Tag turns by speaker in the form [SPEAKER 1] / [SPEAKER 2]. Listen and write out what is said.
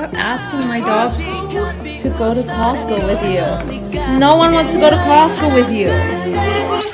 [SPEAKER 1] Stop asking my dog to go to Costco with you. No one wants to go to Costco with you.